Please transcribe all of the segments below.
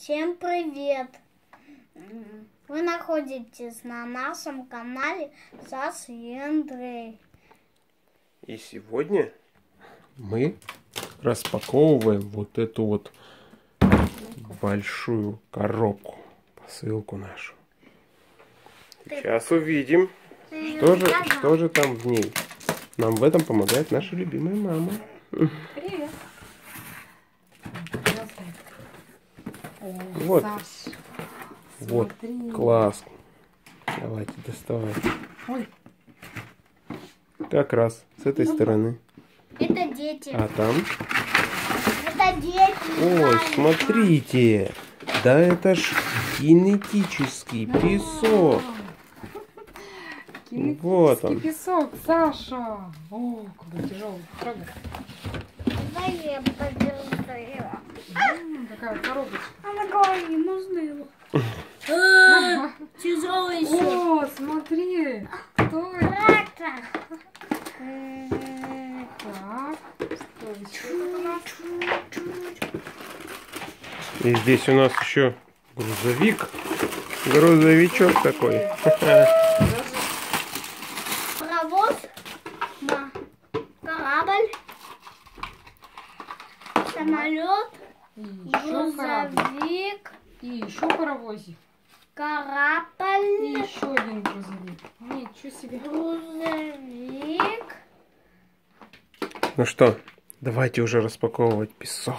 Всем привет! Вы находитесь на нашем канале Саша и Андрей. И сегодня мы распаковываем вот эту вот большую коробку, посылку нашу. Сейчас увидим, что же там в ней. Нам в этом помогает наша любимая мама. Привет. Вот. Саш, Вот, смотри. класс. Давайте доставай. Ой. Как раз с этой стороны. Это дети. А там? Это дети. Ой, смотрите. Да это ж кинетический песок. Вот он. Песок, Саша. О, какой тяжелый. Трогай. Дай я подержу его. Какая коробочка. А на голове можно его? Тяжелый еще. О, смотри. Кто это? Трактор. Так, что еще тут у нас? И здесь у нас еще грузовик. Грузовичок такой. Паровоз. Корабль. Самолет. И еще корабль. Грузовик. И еще паровозик. И Корабль. еще один грузовик. Ничего себе. Грузовик. Ну что, давайте уже распаковывать песок.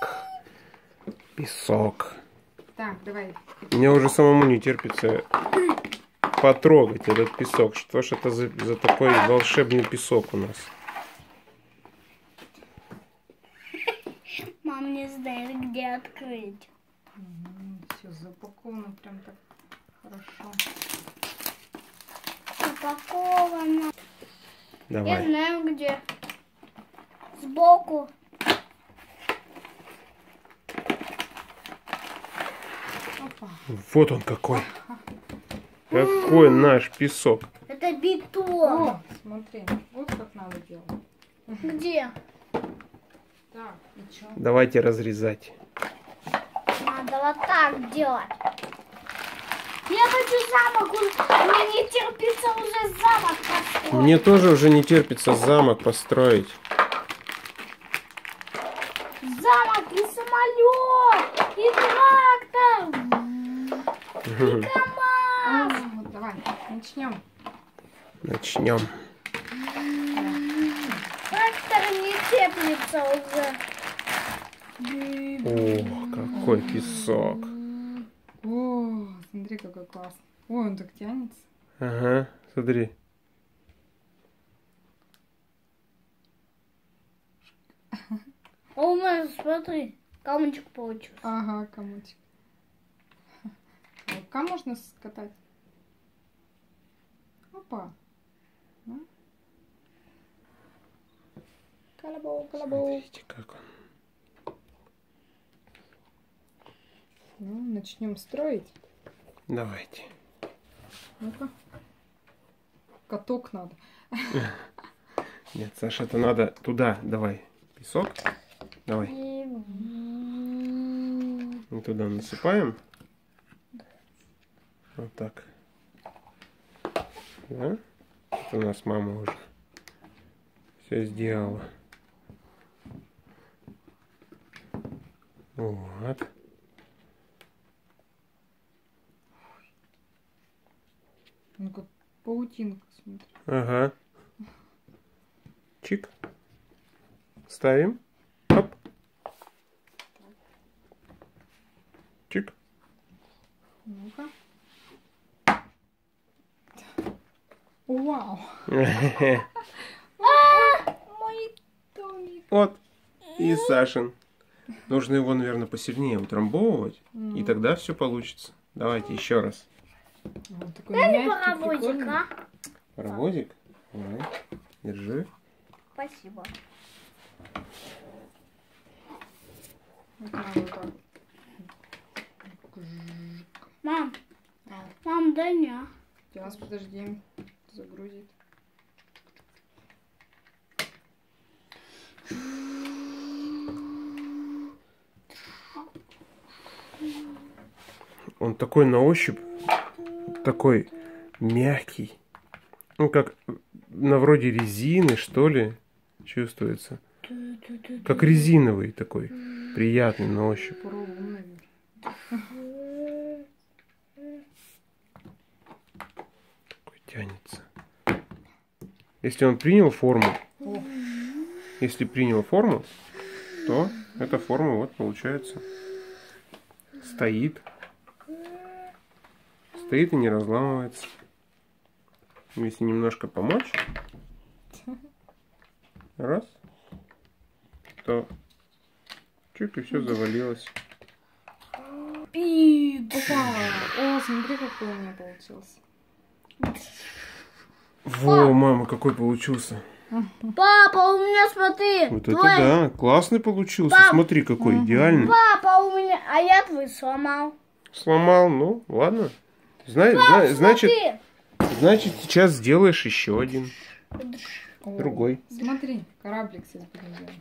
Песок. Так, давай. Мне уже самому не терпится потрогать этот песок. Что ж это за такой волшебный песок у нас? Мам не знает, где открыть. Все запаковано прям так хорошо. Упаковано. Я Давай. знаю, где. Сбоку. Опа. Вот он какой. Какой наш песок. Это бетон. О, смотри, вот как надо делать. Где? Так, и что? Давайте разрезать. Надо вот так делать. Я хочу замок. Мне не терпится уже замок построить. Мне тоже уже не терпится замок построить. Замок и самолет, и трактор, и КамАЗ. Вот, давай, начнем. Начнем. Трактор не теплится уже. О, какой песок. О, смотри, какой класс. Ой, он так тянется. Ага, смотри. О, мама, смотри, камочек получился. Ага, комочек. Лука можно скатать. Опа. Ну. Колобок, колобок. Смотрите, как он. Ну, начнем строить. Давайте. Ну-ка. Каток надо. Нет, Саша, это надо туда. Давай. Песок. Давай. Мы туда насыпаем. Вот так. Да? Это у нас мама уже все сделала. Вот. Ну, как паутинка, смотри. Ага. Чик. Ставим. Оп. Чик. Ну-ка. Вау. Мой домик. Вот. И Сашин. Нужно его, наверное, посильнее утрамбовывать. И тогда все получится. Давайте еще раз. Вот такой Дай мне мягкий, паровозик, прикольный. а? Паровозик. Давай. Держи. Спасибо. Вот надо вот так. Мам, А, мам, дай мне. сейчас, подожди. Загрузит. Он такой на ощупь, такой мягкий. Ну, как на вроде резины, что ли, чувствуется. Как резиновый такой, приятный на ощупь. Попробуем, наверное. Такой тянется. Если он принял форму, то эта форма вот получается стоит. Стоит и не разламывается. Если немножко помочь, раз, то чуть и все завалилось. Опа! О, смотри, какой у меня получился. Во, мама, какой получился. Папа, у меня, смотри. Вот это да, классный получился. Смотри, какой идеальный. Папа, у меня, а я твой сломал. Сломал, ну, ладно. Значит, сейчас сделаешь еще один. О, Другой. Смотри, кораблик сейчас будем делать.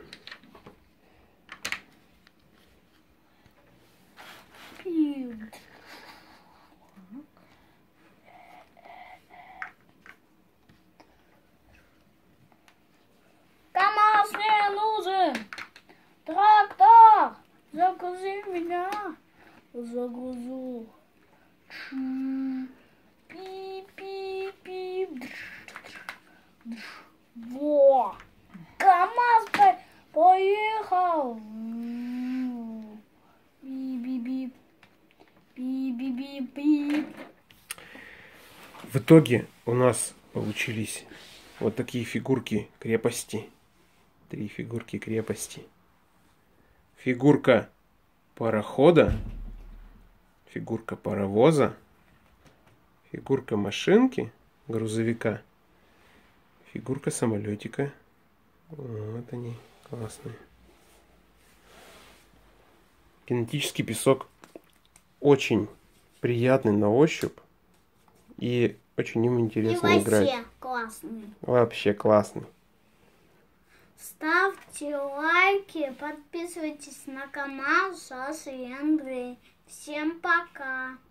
КамАЗ мне нужен. Трактор, загрузи меня. Загрузу. Пип-пип-пип. Во! КамАЗ поехал. Бип-бип-бип. Бип-бип-бип. В итоге у нас получились вот такие фигурки крепости. 3 фигурки крепости. Фигурка парохода. Фигурка паровоза. Фигурка машинки, грузовика. Фигурка самолетика. Вот они, классные. Кинетический песок очень приятный на ощупь. И очень им интересно играть. Вообще классный. Вообще классный. Ставьте лайки, подписывайтесь на канал Саша и Андрей. Всем пока!